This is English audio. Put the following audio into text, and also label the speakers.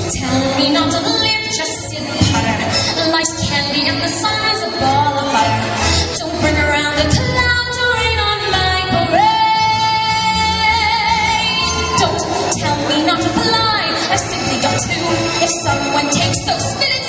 Speaker 1: tell me not to live, just sit and putter. Life's candy and the sun's a ball of butter. Don't bring around the clouds or rain on my parade. Don't tell me not to fly, I've simply got to. If someone takes those spinach